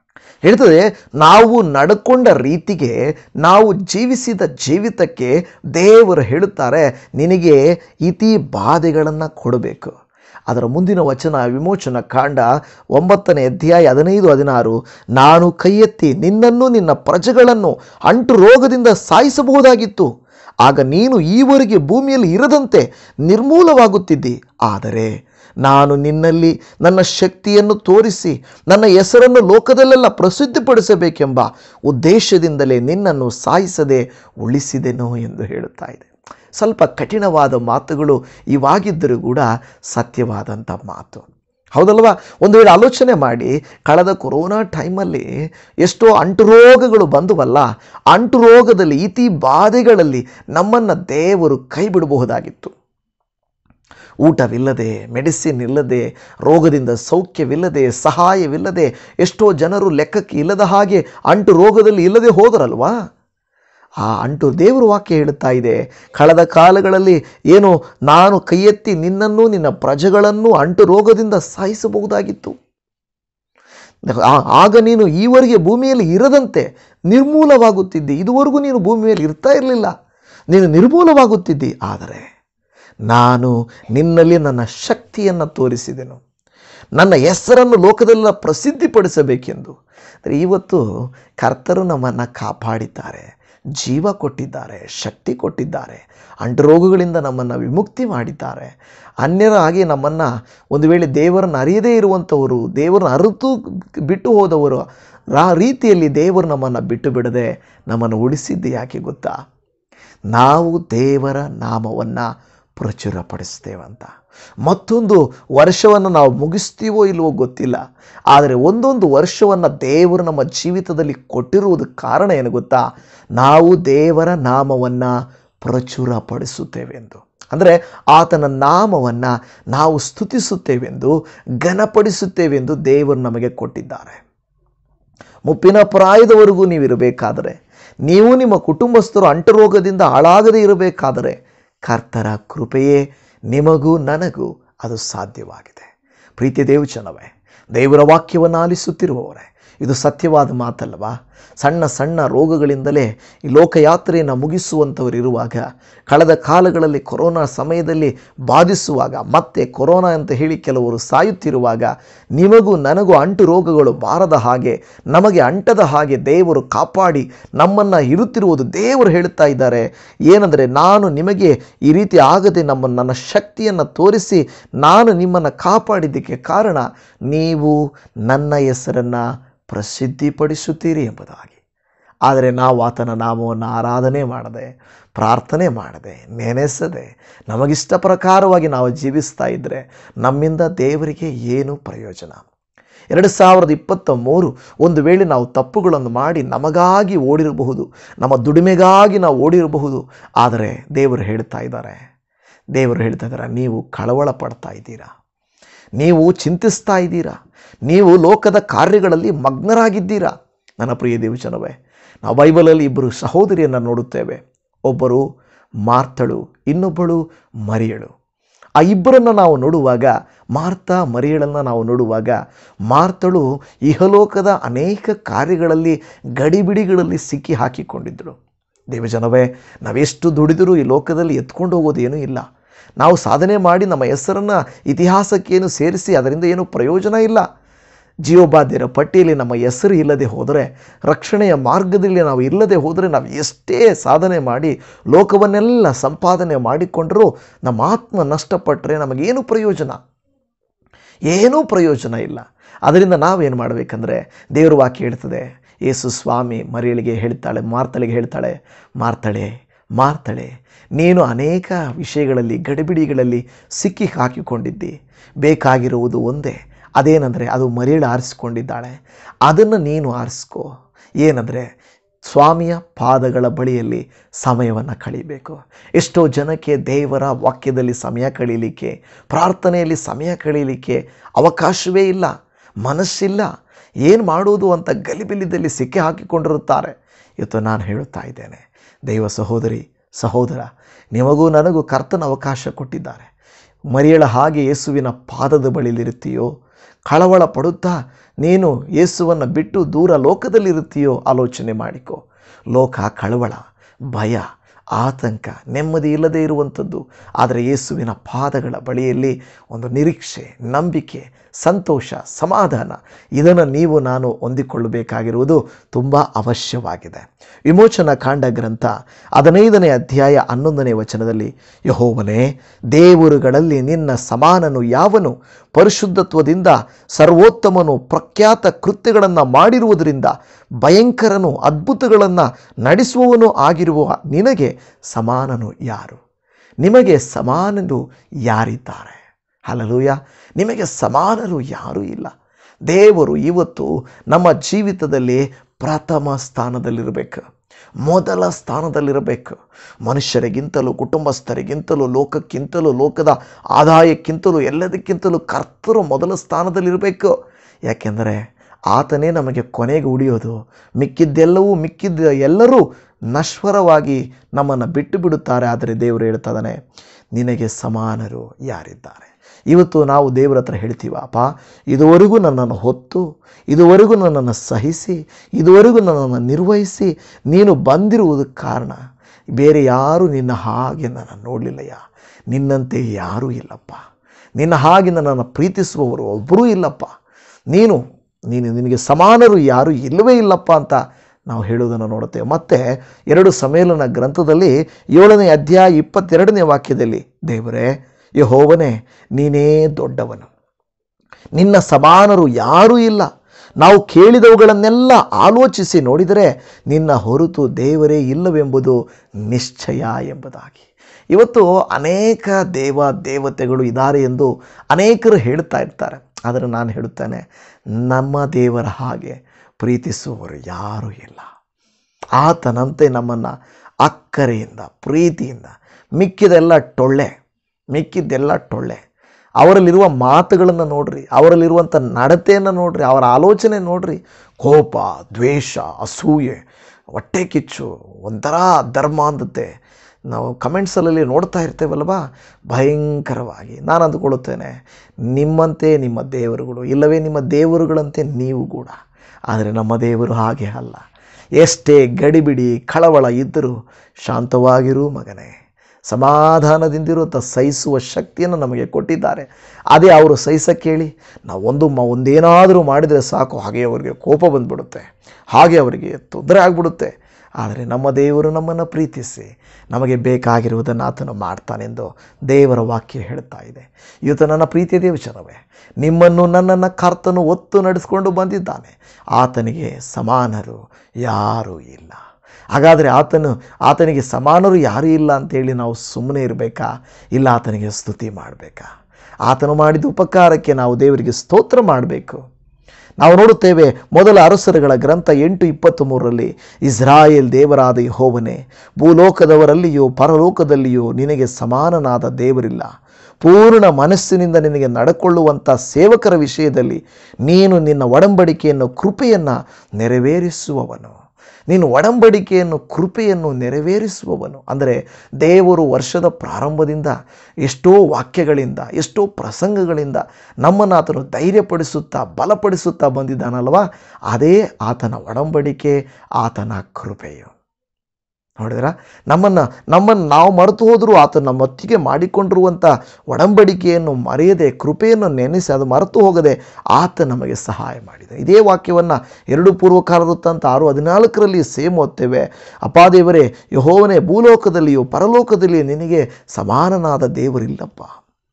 ಹೇಳ್ತದೆ, ನಾವು ನಡ್ಕೊಂಡ ರೀತಿಗೆ, ನಾವು ಜೀವಿಸಿದ ಜೀವಿತಕ್ಕೆ ದೇವರು ಹೇಳುತ್ತಾರೆ, ನಿನಗೆ ಇತಿ ಬಾಧೆಗಳನ್ನು ಕೊಡಬೇಕು. ಅದರ ಮುಂದಿನ ವಚನ ವಿಮೋಚನ ಕಾಂಡ ಒಂಬತ್ತನೇ ಅಧ್ಯಾಯ ಹದಿನೈದು ಹದಿನಾರು, ನಾನು ಕೈ ಎತ್ತಿ ನಿನ್ನನ್ನು ನಿನ್ನ ಪ್ರಜೆಗಳನ್ನು ಅಂಟು ರೋಗದಿಂದ ಸಾಯಿಸಬಹುದಾಗಿತ್ತು, ಆಗ ನೀನು ಈವರೆಗೆ ಭೂಮಿಯಲ್ಲಿ ಇರದಂತೆ ನಿರ್ಮೂಲವಾಗುತ್ತಿದ್ದಿ. ಆದರೆ ನಾನು ನಿನ್ನಲ್ಲಿ ನನ್ನ ಶಕ್ತಿಯನ್ನು ತೋರಿಸಿ ನನ್ನ ಹೆಸರನ್ನು ಲೋಕದಲ್ಲೆಲ್ಲ ಪ್ರಸಿದ್ಧಿಪಡಿಸಬೇಕೆಂಬ ಉದ್ದೇಶದಿಂದಲೇ ನಿನ್ನನ್ನು ಸಾಯಿಸದೆ ಉಳಿಸಿದೆನು ಎಂದು ಹೇಳುತ್ತಾ ಇದೆ. ಸ್ವಲ್ಪ ಕಠಿಣವಾದ ಮಾತುಗಳು ಇವಾಗಿದ್ದರೂ ಕೂಡ ಸತ್ಯವಾದಂಥ ಮಾತು, ಹೌದಲ್ವಾ? ಒಂದು ವೇಳೆ ಆಲೋಚನೆ ಮಾಡಿ, ಕಳೆದ ಕೊರೋನಾ ಟೈಮಲ್ಲಿ ಎಷ್ಟೋ ಅಂಟು ರೋಗಗಳು ಬಂದುವಲ್ಲ, ಅಂಟು ರೋಗದಲ್ಲಿ ಇತಿ ಬಾಧೆಗಳಲ್ಲಿ ನಮ್ಮನ್ನು ದೇವರು ಕೈ ಬಿಡಬಹುದಾಗಿತ್ತು. ಊಟವಿಲ್ಲದೆ, ಮೆಡಿಸಿನ್ ಇಲ್ಲದೆ, ರೋಗದಿಂದ ಸೌಖ್ಯವಿಲ್ಲದೆ, ಸಹಾಯವಿಲ್ಲದೆ ಎಷ್ಟೋ ಜನರು ಲೆಕ್ಕಕ್ಕೆ ಇಲ್ಲದ ಹಾಗೆ ಅಂಟು ರೋಗದಲ್ಲಿ ಇಲ್ಲದೆ ಹೋದರಲ್ವಾ? ಆ ಅಂಟು ದೇವರು ವಾಕ್ಯ ಹೇಳುತ್ತಾ ಇದೆ, ಕಳೆದ ಕಾಲಗಳಲ್ಲಿ ಏನು ನಾನು ಕೈ ಎತ್ತಿ ನಿನ್ನನ್ನು ನಿನ್ನ ಪ್ರಜೆಗಳನ್ನು ಅಂಟು ರೋಗದಿಂದ ಸಾಯಿಸಬಹುದಾಗಿತ್ತು, ಆಗ ನೀನು ಈವರೆಗೆ ಭೂಮಿಯಲ್ಲಿ ಇರದಂತೆ ನಿರ್ಮೂಲವಾಗುತ್ತಿದ್ದಿ. ಇದುವರೆಗೂ ನೀನು ಭೂಮಿಯಲ್ಲಿ ಇರ್ತಾ ಇರಲಿಲ್ಲ, ನೀನು ನಿರ್ಮೂಲವಾಗುತ್ತಿದ್ದಿ. ಆದರೆ ನಾನು ನಿನ್ನಲ್ಲಿ ನನ್ನ ಶಕ್ತಿಯನ್ನು ತೋರಿಸಿದೆನು, ನನ್ನ ಹೆಸರನ್ನು ಲೋಕದೆಲ್ಲ ಪ್ರಸಿದ್ಧಿಪಡಿಸಬೇಕೆಂದು. ಅಂದರೆ ಇವತ್ತು ಕರ್ತರು ನಮ್ಮನ್ನು ಕಾಪಾಡಿದ್ದಾರೆ, ಜೀವ ಕೊಟ್ಟಿದ್ದಾರೆ, ಶಕ್ತಿ ಕೊಟ್ಟಿದ್ದಾರೆ, ಅಂಟು ರೋಗಗಳಿಂದ ನಮ್ಮನ್ನು ವಿಮುಕ್ತಿ ಮಾಡಿದ್ದಾರೆ. ಅನ್ಯರ ಹಾಗೆ ನಮ್ಮನ್ನು ಒಂದು ವೇಳೆ ದೇವರನ್ನು ಅರಿಯದೇ ಇರುವಂಥವರು, ದೇವರನ್ನು ಅರಿತು ಬಿಟ್ಟು ಹೋದವರು ಆ ರೀತಿಯಲ್ಲಿ ದೇವರು ನಮ್ಮನ್ನು ಬಿಟ್ಟು ಬಿಡದೆ ನಮ್ಮನ್ನು ಉಳಿಸಿದ್ದು ಯಾಕೆ ಗೊತ್ತಾ? ನಾವು ದೇವರ ನಾಮವನ್ನು ಪ್ರಚುರಪಡಿಸ್ತೇವಂತ. ಮತ್ತೊಂದು ವರ್ಷವನ್ನು ನಾವು ಮುಗಿಸ್ತೀವೋ ಇಲ್ವೋ ಗೊತ್ತಿಲ್ಲ, ಆದರೆ ಒಂದೊಂದು ವರ್ಷವನ್ನು ದೇವರು ನಮ್ಮ ಜೀವಿತದಲ್ಲಿ ಕೊಟ್ಟಿರುವುದು ಕಾರಣ ಏನು ಗೊತ್ತಾ? ನಾವು ದೇವರ ನಾಮವನ್ನು ಪ್ರಚುರಪಡಿಸುತ್ತೇವೆಂದು, ಅಂದರೆ ಆತನ ನಾಮವನ್ನು ನಾವು ಸ್ತುತಿಸುತ್ತೇವೆಂದು, ಘನಪಡಿಸುತ್ತೇವೆಂದು ದೇವರು ನಮಗೆ ಕೊಟ್ಟಿದ್ದಾರೆ. ಮುಪ್ಪಿನ ಪ್ರಾಯದವರೆಗೂ ನೀವಿರಬೇಕಾದರೆ, ನೀವು ನಿಮ್ಮ ಕುಟುಂಬಸ್ಥರು ಅಂಟು ರೋಗದಿಂದ ಹಾಳಾಗದೇ ಇರಬೇಕಾದರೆ, ಕರ್ತರ ಕೃಪೆಯೇ ನಿಮಗೂ ನನಗೂ ಅದು ಸಾಧ್ಯವಾಗಿದೆ. ಪ್ರೀತಿ ದೇವಜನವೇ, ದೇವರ ವಾಕ್ಯವನ್ನು ಆಲಿಸುತ್ತಿರುವವರೇ, ಇದು ಸತ್ಯವಾದ ಮಾತಲ್ಲವಾ? ಸಣ್ಣ ಸಣ್ಣ ರೋಗಗಳಿಂದಲೇ ಈ ಲೋಕಯಾತ್ರೆಯನ್ನು ಮುಗಿಸುವಂಥವರು ಇರುವಾಗ, ಕಳೆದ ಕಾಲಗಳಲ್ಲಿ ಕೊರೋನಾ ಸಮಯದಲ್ಲಿ ಬಾಧಿಸುವಾಗ, ಮತ್ತೆ ಕೊರೋನಾ ಅಂತ ಹೇಳಿ ಕೆಲವರು ಸಾಯುತ್ತಿರುವಾಗ, ನಿಮಗೂ ನನಗೂ ಅಂಟು ರೋಗಗಳು ಬಾರದ ಹಾಗೆ, ನಮಗೆ ಅಂಟದ ಹಾಗೆ ದೇವರು ಕಾಪಾಡಿ ನಮ್ಮನ್ನು ಇರುತ್ತಿರುವುದು ದೇವರು ಹೇಳ್ತಾ ಇದ್ದಾರೆ. ಏನಂದರೆ, ನಾನು ನಿಮಗೆ ಈ ರೀತಿ ಆಗದೆ ನಮ್ಮ ನನ್ನ ಶಕ್ತಿಯನ್ನು ತೋರಿಸಿ ನಾನು ನಿಮ್ಮನ್ನು ಕಾಪಾಡಿದ್ದಕ್ಕೆ ಕಾರಣ ನೀವು ನನ್ನ ಹೆಸರನ್ನು ಪ್ರಸಿದ್ಧಿಪಡಿಸುತ್ತೀರಿ ಎಂಬುದಾಗಿ. ಆದರೆ ನಾವು ಆತನ ನಾಮವನ್ನು ಆರಾಧನೆ ಮಾಡದೆ, ಪ್ರಾರ್ಥನೆ ಮಾಡದೆ, ನೆನೆಸದೆ, ನಮಗಿಷ್ಟ ಪ್ರಕಾರವಾಗಿ ನಾವು ಜೀವಿಸ್ತಾ ಇದ್ದರೆ ನಮ್ಮಿಂದ ದೇವರಿಗೆ ಏನು ಪ್ರಯೋಜನ? ಎರಡು ಸಾವಿರದ ಇಪ್ಪತ್ತ ಮೂರು ಒಂದು ವೇಳೆ ನಾವು ತಪ್ಪುಗಳನ್ನು ಮಾಡಿ ನಮಗಾಗಿ ಓಡಿರಬಹುದು, ನಮ್ಮ ದುಡಿಮೆಗಾಗಿ ನಾವು ಓಡಿರಬಹುದು. ಆದರೆ ದೇವರು ಹೇಳ್ತಾ ಇದ್ದಾರೆ, ದೇವರು ಹೇಳ್ತಾ ಇದ್ದಾರೆ, ನೀವು ಕಳವಳ ಪಡ್ತಾ ಇದ್ದೀರಾ, ನೀವು ಚಿಂತಿಸ್ತಾ ಇದ್ದೀರಾ, ನೀವು ಲೋಕದ ಕಾರ್ಯಗಳಲ್ಲಿ ಮಗ್ನರಾಗಿದ್ದೀರಾ. ನನ್ನ ಪ್ರಿಯ ದೇವಜನವೇ, ನಾವು ಬೈಬಲಲ್ಲಿ ಇಬ್ಬರು ಸಹೋದರಿಯನ್ನು ನೋಡುತ್ತೇವೆ. ಒಬ್ಬರು ಮಾರ್ತಳು, ಇನ್ನೊಬ್ಬಳು ಮರಿಯಳು. ಆ ಇಬ್ಬರನ್ನು ನಾವು ನೋಡುವಾಗ, ಮಾರ್ತಾ ಮರಿಯಳನ್ನು ನಾವು ನೋಡುವಾಗ, ಮಾರ್ತಳು ಇಹಲೋಕದ ಅನೇಕ ಕಾರ್ಯಗಳಲ್ಲಿ ಗಡಿಬಿಡಿಗಳಲ್ಲಿ ಸಿಕ್ಕಿ ಹಾಕಿಕೊಂಡಿದ್ದಳು. ದೇವಜನವೇ, ನಾವೆಷ್ಟು ದುಡಿದರೂ ಈ ಲೋಕದಲ್ಲಿ ಎತ್ಕೊಂಡು ಹೋಗೋದೇನೂ ಇಲ್ಲ. ನಾವು ಸಾಧನೆ ಮಾಡಿ ನಮ್ಮ ಹೆಸರನ್ನು ಇತಿಹಾಸಕ್ಕೇನು ಸೇರಿಸಿ ಅದರಿಂದ ಏನೂ ಪ್ರಯೋಜನ ಇಲ್ಲ. ಜೀವಬಾಧ್ಯರ ಪಟ್ಟಿಯಲ್ಲಿ ನಮ್ಮ ಹೆಸರು ಇಲ್ಲದೆ ಹೋದರೆ, ರಕ್ಷಣೆಯ ಮಾರ್ಗದಲ್ಲಿ ನಾವು ಇಲ್ಲದೆ ಹೋದರೆ, ನಾವು ಎಷ್ಟೇ ಸಾಧನೆ ಮಾಡಿ ಲೋಕವನ್ನೆಲ್ಲ ಸಂಪಾದನೆ ಮಾಡಿಕೊಂಡರೂ ನಮ್ಮ ಆತ್ಮ ನಷ್ಟಪಟ್ಟರೆ ನಮಗೇನು ಪ್ರಯೋಜನ? ಏನೂ ಪ್ರಯೋಜನ ಇಲ್ಲ. ಅದರಿಂದ ನಾವೇನು ಮಾಡಬೇಕಂದ್ರೆ, ದೇವರ ವಾಕ್ಯ ಹೇಳ್ತದೆ, ಯೇಸು ಸ್ವಾಮಿ ಮರಿಯಳಿಗೆ ಹೇಳ್ತಾಳೆ, ಮಾರ್ತಳಿಗೆ ಹೇಳ್ತಾಳೆ, ಮಾರ್ತಳೆ ಮಾರ್ತಳೆ ನೀನು ಅನೇಕ ವಿಷಯಗಳಲ್ಲಿ ಗಡಿಬಿಡಿಗಳಲ್ಲಿ ಸಿಕ್ಕಿ ಹಾಕಿಕೊಂಡಿದ್ದಿ, ಬೇಕಾಗಿರುವುದು ಒಂದೇ. ಅದೇನೆಂದರೆ, ಅದು ಮರಿಯಳು ಆರಿಸಿಕೊಂಡಿದ್ದಾಳೆ, ಅದನ್ನು ನೀನು ಆರಿಸ್ಕೋ. ಏನಂದರೆ, ಸ್ವಾಮಿಯ ಪಾದಗಳ ಬಳಿಯಲ್ಲಿ ಸಮಯವನ್ನು ಕಳೀಬೇಕು. ಎಷ್ಟೋ ಜನಕ್ಕೆ ದೇವರ ವಾಕ್ಯದಲ್ಲಿ ಸಮಯ ಕಳೀಲಿಕ್ಕೆ, ಪ್ರಾರ್ಥನೆಯಲ್ಲಿ ಸಮಯ ಕಳೀಲಿಕ್ಕೆ ಅವಕಾಶವೇ ಇಲ್ಲ, ಮನಸ್ಸಿಲ್ಲ. ಏನು ಮಾಡುವುದು ಅಂತ ಗಲಿಬಿಲಿದಲ್ಲಿ ಸಿಕ್ಕಿ ಹಾಕಿಕೊಂಡಿರುತ್ತಾರೆ. ಇವತ್ತು ನಾನು ಹೇಳುತ್ತಾ ಇದ್ದೇನೆ, ದೈವ ಸಹೋದರಿ ಸಹೋದರ, ನಿಮಗೂ ನನಗೂ ಕರ್ತನ ಅವಕಾಶ ಕೊಟ್ಟಿದ್ದಾರೆ. ಮರಿಯಳ ಹಾಗೆ ಯೇಸುವಿನ ಪಾದದ ಬಳಿಲಿರುತ್ತೀಯೋ, ಕಳವಳ ಪಡುತ್ತಾ ನೀನು ಯೇಸುವನ್ನು ಬಿಟ್ಟು ದೂರ ಲೋಕದಲ್ಲಿರುತ್ತೀಯೋ ಆಲೋಚನೆ ಮಾಡಿಕೊ. ಲೋಕ ಕಳವಳ, ಭಯ, ಆತಂಕ, ನೆಮ್ಮದಿ ಇಲ್ಲದೆ ಇರುವಂಥದ್ದು. ಆದರೆ ಯೇಸುವಿನ ಪಾದಗಳ ಬಳಿಯಲ್ಲಿ ಒಂದು ನಿರೀಕ್ಷೆ, ನಂಬಿಕೆ, ಸಂತೋಷ, ಸಮಾಧಾನ, ಇದನ್ನು ನೀವು ನಾನು ಹೊಂದಿಕೊಳ್ಳಬೇಕಾಗಿರುವುದು ತುಂಬ ಅವಶ್ಯವಾಗಿದೆ. ವಿಮೋಚನಾ ಕಾಂಡ ಗ್ರಂಥ ಹದಿನೈದನೇ ಅಧ್ಯಾಯ ಹನ್ನೊಂದನೇ ವಚನದಲ್ಲಿ, ಯೆಹೋವನೇ, ದೇವರುಗಳಲ್ಲಿ ನಿನ್ನ ಸಮಾನನು ಯಾವನು? ಪರಿಶುದ್ಧತ್ವದಿಂದ ಸರ್ವೋತ್ತಮನು, ಪ್ರಖ್ಯಾತ ಕೃತ್ಯಗಳನ್ನು ಮಾಡಿರುವುದರಿಂದ ಭಯಂಕರನು, ಅದ್ಭುತಗಳನ್ನು ನಡೆಸುವವನು ಆಗಿರುವ ನಿನಗೆ ಸಮಾನನು ಯಾರು? ನಿಮಗೆ ಸಮಾನರು ಯಾರಿದ್ದಾರೆ? ಹಲ್ಲೆಲೂಯಾ. ನಿಮಗೆ ಸಮಾನರು ಯಾರೂ ಇಲ್ಲ. ದೇವರು ಇವತ್ತು ನಮ್ಮ ಜೀವಿತದಲ್ಲಿ ಪ್ರಥಮ ಸ್ಥಾನದಲ್ಲಿರಬೇಕು, ಮೊದಲ ಸ್ಥಾನದಲ್ಲಿರಬೇಕು. ಮನುಷ್ಯರಿಗಿಂತಲೂ, ಕುಟುಂಬಸ್ಥರಿಗಿಂತಲೂ, ಲೋಕಕ್ಕಿಂತಲೂ, ಲೋಕದ ಆದಾಯಕ್ಕಿಂತಲೂ, ಎಲ್ಲದಕ್ಕಿಂತಲೂ ಕರ್ತರು ಮೊದಲ ಸ್ಥಾನದಲ್ಲಿರಬೇಕು. ಯಾಕೆಂದರೆ ಆತನೇ ನಮಗೆ ಕೊನೆಗೆ ಉಳಿಯೋದು. ಮಿಕ್ಕಿದ್ದೆಲ್ಲವೂ ಮಿಕ್ಕಿದ್ದ ಎಲ್ಲರೂ ನಶ್ವರವಾಗಿ ನಮ್ಮನ್ನು ಬಿಟ್ಟು ಬಿಡುತ್ತಾರೆ. ಆದರೆ ದೇವರು ಹೇಳ್ತಾನೆ, ನಿನಗೆ ಸಮಾನರು ಯಾರಿದ್ದಾರೆ? ಇವತ್ತು ನಾವು ದೇವರ ಹತ್ರ ಹೇಳ್ತೀವ, ಅಪ್ಪ, ಇದುವರೆಗೂ ನನ್ನನ್ನು ಹೊತ್ತು, ಇದುವರೆಗೂ ನನ್ನನ್ನು ಸಹಿಸಿ, ಇದುವರೆಗೂ ನನ್ನನ್ನು ನಿರ್ವಹಿಸಿ ನೀನು ಬಂದಿರುವುದಕ್ಕೆ ಕಾರಣ ಬೇರೆ ಯಾರೂ ನಿನ್ನ ಹಾಗೆ ನನ್ನನ್ನು ನೋಡಲಿಲ್ಲಯ್ಯ. ನಿನ್ನಂತೆ ಯಾರೂ ಇಲ್ಲಪ್ಪ. ನಿನ್ನ ಹಾಗೆ ನನ್ನನ್ನು ಪ್ರೀತಿಸುವವರು ಒಬ್ಬರೂ ಇಲ್ಲಪ್ಪ. ನೀನು ನೀನು ನಿನಗೆ ಸಮಾನರು ಯಾರೂ ಇಲ್ಲವೇ ಇಲ್ಲಪ್ಪ ಅಂತ ನಾವು ಹೇಳುವುದನ್ನು ನೋಡುತ್ತೇವೆ. ಮತ್ತು ಎರಡು ಸಮಯಲನ ಗ್ರಂಥದಲ್ಲಿ ಏಳನೇ ಅಧ್ಯಾಯ ಇಪ್ಪತ್ತೆರಡನೇ ವಾಕ್ಯದಲ್ಲಿ, ದೇವರೇ, ಯೆಹೋವನೇ, ನೀನೇ ದೊಡ್ಡವನು, ನಿನ್ನ ಸಮಾನರು ಯಾರೂ ಇಲ್ಲ. ನಾವು ಕೇಳಿದವುಗಳನ್ನೆಲ್ಲ ಆಲೋಚಿಸಿ ನೋಡಿದರೆ ನಿನ್ನ ಹೊರತು ದೇವರೇ ಇಲ್ಲವೆಂಬುದು ನಿಶ್ಚಯ ಎಂಬುದಾಗಿ. ಇವತ್ತು ಅನೇಕ ದೇವ ದೇವತೆಗಳು ಇದ್ದಾರೆ ಎಂದು ಅನೇಕರು ಹೇಳ್ತಾ ಇರ್ತಾರೆ. ಆದರೆ ನಾನು ಹೇಳುತ್ತೇನೆ, ನಮ್ಮ ದೇವರ ಹಾಗೆ ಪ್ರೀತಿಸುವವರು ಯಾರೂ ಇಲ್ಲ. ಆತನಂತೆ ನಮ್ಮನ್ನು ಅಕ್ಕರೆಯಿಂದ, ಪ್ರೀತಿಯಿಂದ, ಮಿಕ್ಕಿದೆಲ್ಲ ಟೊಳ್ಳೆ ಮಿಕ್ಕಿದ್ದೆಲ್ಲ ಟೊಳ್ಳೆ ಅವರಲ್ಲಿರುವ ಮಾತುಗಳನ್ನು ನೋಡ್ರಿ, ಅವರಲ್ಲಿರುವಂಥ ನಡತೆಯನ್ನು ನೋಡ್ರಿ, ಅವರ ಆಲೋಚನೆ ನೋಡ್ರಿ. ಕೋಪ, ದ್ವೇಷ, ಅಸೂಯೆ, ಹೊಟ್ಟೆ ಕಿಚ್ಚು, ಒಂಥರ ಧರ್ಮಾಂಧತೆ ನಾವು ಕಮೆಂಟ್ಸಲ್ಲಿ ನೋಡ್ತಾ ಇರ್ತೇವಲ್ವಾ, ಭಯಂಕರವಾಗಿ. ನಾನು ಅಂದುಕೊಳ್ಳುತ್ತೇನೆ, ನಿಮ್ಮಂತೆ ನಿಮ್ಮ ದೇವರುಗಳು ಇಲ್ಲವೇ ನಿಮ್ಮ ದೇವರುಗಳಂತೆ ನೀವು ಕೂಡ. ಆದರೆ ನಮ್ಮ ದೇವರು ಹಾಗೆ ಅಲ್ಲ. ಎಷ್ಟೇ ಗಡಿಬಿಡಿ ಕಳವಳ ಇದ್ದರೂ ಶಾಂತವಾಗಿರು ಮಗನೇ, ಸಮಾಧಾನದಿಂದಿರುವಂಥ ಸಹಿಸುವ ಶಕ್ತಿಯನ್ನು ನಮಗೆ ಕೊಟ್ಟಿದ್ದಾರೆ. ಅದೇ ಅವರು ಸಹಿಸಕ್ಕೆ ಹೇಳಿ ನಾವು ಒಂದು ಮ ಒಂದೇನಾದರೂ ಮಾಡಿದರೆ ಸಾಕು, ಹಾಗೆ ಅವರಿಗೆ ಕೋಪ ಬಂದುಬಿಡುತ್ತೆ, ಹಾಗೆ ಅವರಿಗೆ ತೊಂದರೆ ಆಗಿಬಿಡುತ್ತೆ. ಆದರೆ ನಮ್ಮ ದೇವರು ನಮ್ಮನ್ನು ಪ್ರೀತಿಸಿ ನಮಗೆ ಬೇಕಾಗಿರುವುದನ್ನು ಆತನು ಮಾಡ್ತಾನೆಂದು ದೇವರ ವಾಕ್ಯ ಹೇಳ್ತಾ ಇದೆ. ಇವತ್ತು ನನ್ನ ಪ್ರೀತಿಯ ದೇವಚನವೇ, ನಿಮ್ಮನ್ನು ನನ್ನನ್ನು ಕರ್ತನು ಒತ್ತು ನಡೆಸ್ಕೊಂಡು ಬಂದಿದ್ದಾನೆ. ಆತನಿಗೆ ಸಮಾನರು ಯಾರೂ ಇಲ್ಲ. ಹಾಗಾದರೆ ಆತನು ಆತನಿಗೆ ಸಮಾನರು ಯಾರೂ ಇಲ್ಲ ಅಂತೇಳಿ ನಾವು ಸುಮ್ಮನೆ ಇರಬೇಕಾ? ಇಲ್ಲ, ಆತನಿಗೆ ಸ್ತುತಿ ಮಾಡಬೇಕಾ? ಆತನು ಮಾಡಿದ ಉಪಕಾರಕ್ಕೆ ನಾವು ದೇವರಿಗೆ ಸ್ತೋತ್ರ ಮಾಡಬೇಕು. ನಾವು ನೋಡುತ್ತೇವೆ, ಮೊದಲ ಅರಸರುಗಳ ಗ್ರಂಥ ಎಂಟು ಇಪ್ಪತ್ತ್ ಮೂರರಲ್ಲಿ, ಇಸ್ರಾಯೇಲ್ ದೇವರಾದ ಯೆಹೋವನೇ, ಭೂಲೋಕದವರಲ್ಲಿಯೂ ಪರಲೋಕದಲ್ಲಿಯೂ ನಿನಗೆ ಸಮಾನನಾದ ದೇವರಿಲ್ಲ. ಪೂರ್ಣ ಮನಸ್ಸಿನಿಂದ ನಿನಗೆ ನಡ್ಕೊಳ್ಳುವಂಥ ಸೇವಕರ ವಿಷಯದಲ್ಲಿ ನೀನು ನಿನ್ನ ಒಡಂಬಡಿಕೆಯನ್ನು ಕೃಪೆಯನ್ನು ನೆರವೇರಿಸುವವನು. ನೀನು ಒಡಂಬಡಿಕೆಯನ್ನು ಕೃಪೆಯನ್ನು ನೆರವೇರಿಸುವವನು. ಅಂದರೆ ದೇವರು ವರ್ಷದ ಪ್ರಾರಂಭದಿಂದ ಎಷ್ಟೋ ವಾಕ್ಯಗಳಿಂದ, ಎಷ್ಟೋ ಪ್ರಸಂಗಗಳಿಂದ ನಮ್ಮನ್ನು ಆತನು ಧೈರ್ಯಪಡಿಸುತ್ತಾ ಬಲಪಡಿಸುತ್ತಾ ಬಂದಿದ್ದಾನಲ್ವಾ, ಅದೇ ಆತನ ಒಡಂಬಡಿಕೆ, ಆತನ ಕೃಪೆಯು. ನೋಡಿದ್ರ, ನಮ್ಮನ್ನು ನಮ್ಮನ್ನು ನಾವು ಮರೆತು ಹೋದರೂ ಆತ ನಮ್ಮ ಹೊತ್ತಿಗೆ ಮಾಡಿಕೊಂಡಿರುವಂಥ ಒಡಂಬಡಿಕೆಯನ್ನು ಮರೆಯದೆ, ಕೃಪೆಯನ್ನು ನೆನೆಸಿ ಅದು ಮರೆತು ಹೋಗದೆ ಆತ ನಮಗೆ ಸಹಾಯ ಮಾಡಿದೆ. ಇದೇ ವಾಕ್ಯವನ್ನು ಎರಡು ಪೂರ್ವಕಾಲದಂತ ಆರು ಹದಿನಾಲ್ಕರಲ್ಲಿ ಸೇಮ್ ಓದ್ತೇವೆ. ಅಪಾದೇವರೇ, ಯೆಹೋವನೇ, ಭೂಲೋಕದಲ್ಲಿಯೂ ಪರಲೋಕದಲ್ಲಿಯೂ ನಿನಗೆ ಸಮಾನನಾದ ದೇವರಿಲ್ಲಪ್ಪ.